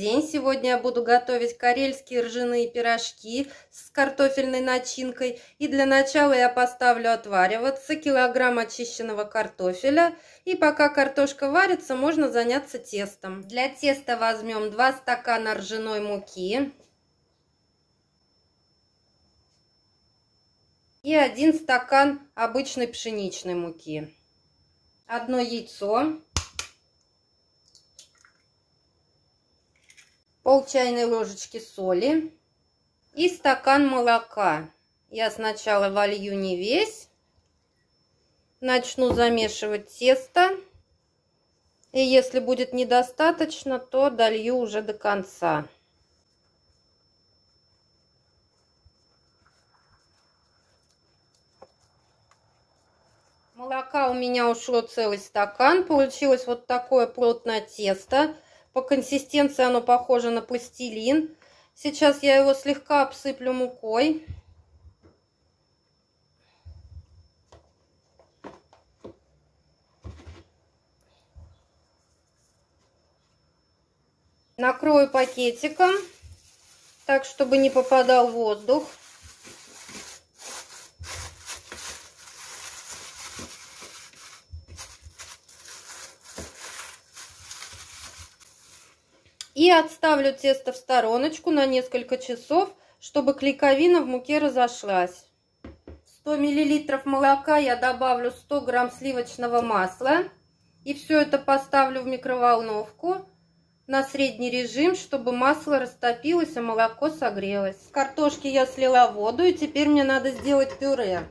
день! Сегодня я буду готовить карельские ржаные пирожки с картофельной начинкой. И для начала я поставлю отвариваться килограмм очищенного картофеля. И пока картошка варится, можно заняться тестом. Для теста возьмем 2 стакана ржаной муки и 1 стакан обычной пшеничной муки, 1 яйцо, пол чайной ложечки соли и стакан молока. Я сначала волью не весь, начну замешивать тесто, и если будет недостаточно, то долью уже до конца. Молока у меня ушло целый стакан, получилось вот такое плотное тесто. По консистенции оно похоже на пластилин. Сейчас я его слегка обсыплю мукой. Накрою пакетиком, так чтобы не попадал воздух. И отставлю тесто в стороночку на несколько часов, чтобы клейковина в муке разошлась. В 100 мл молока я добавлю 100 грамм сливочного масла. И все это поставлю в микроволновку на средний режим, чтобы масло растопилось, а молоко согрелось. С картошки я слила воду, и теперь мне надо сделать пюре.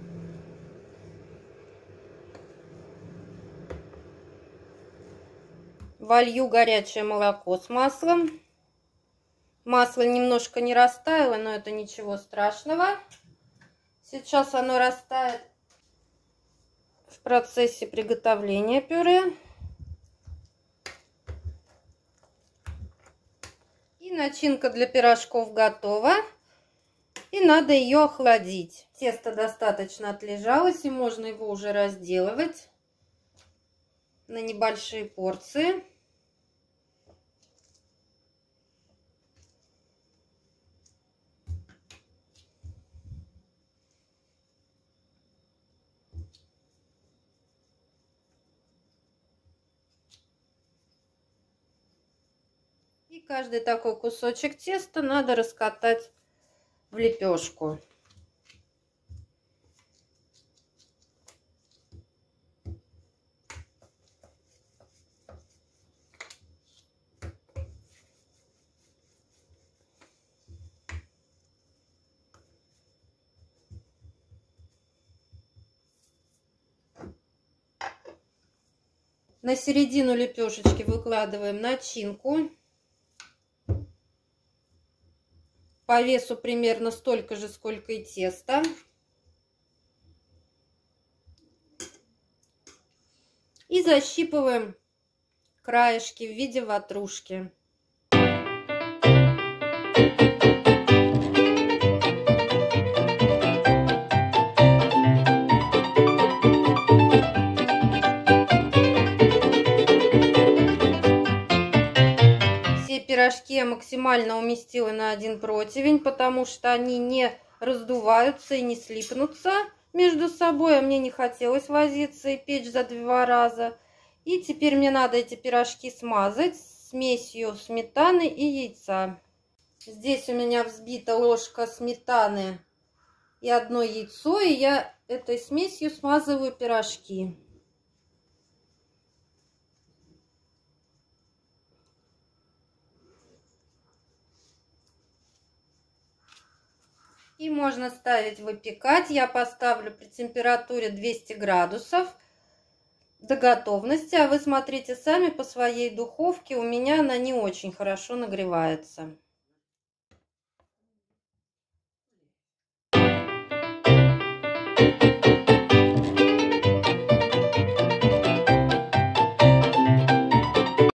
Волью горячее молоко с маслом. Масло немножко не растаяло, но это ничего страшного. Сейчас оно растает в процессе приготовления пюре. И начинка для пирожков готова. И надо ее охладить. Тесто достаточно отлежалось, и можно его уже разделывать на небольшие порции. И каждый такой кусочек теста надо раскатать в лепешку. На середину лепешечки выкладываем начинку. По весу примерно столько же, сколько и тесто. И защипываем краешки в виде ватрушки. Пирожки я максимально уместила на один противень, потому что они не раздуваются и не слипнутся между собой, а мне не хотелось возиться и печь за 2 раза. И теперь мне надо эти пирожки смазать смесью сметаны и яйца. Здесь у меня взбита ложка сметаны и 1 яйцо, и я этой смесью смазываю пирожки. И можно ставить выпекать. Я поставлю при температуре 200 градусов до готовности. А вы смотрите сами по своей духовке. У меня она не очень хорошо нагревается.